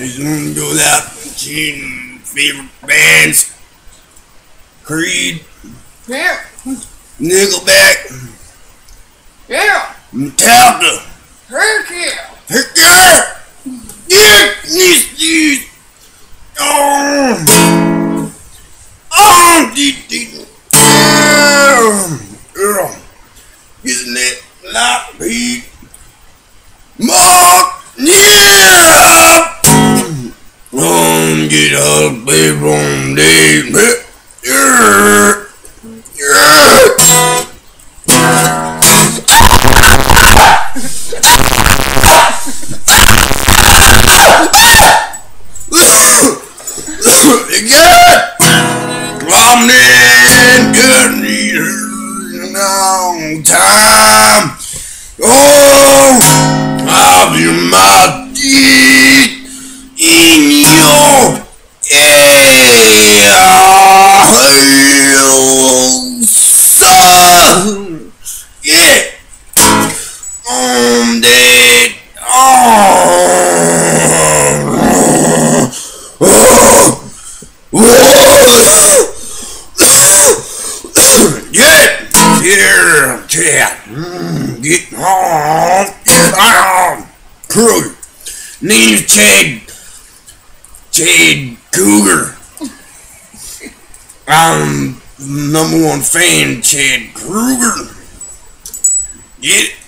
This one goes out to favorite bands. Creed. Yeah. Nickelback. Yeah. Metallica. Heck yeah. Heck yeah! Yeah! These. Oh! Oh! Isn't it like Pete? Mark! Yeah! Get up, baby, on day. Yeah! Yeah! I'm in good news long time. Oh, I'll be my teeth in your son. Yeah, on that. Get on. Crew. Name's Chad Cougar. I'm #1 fan, Chad Kruger. Get it?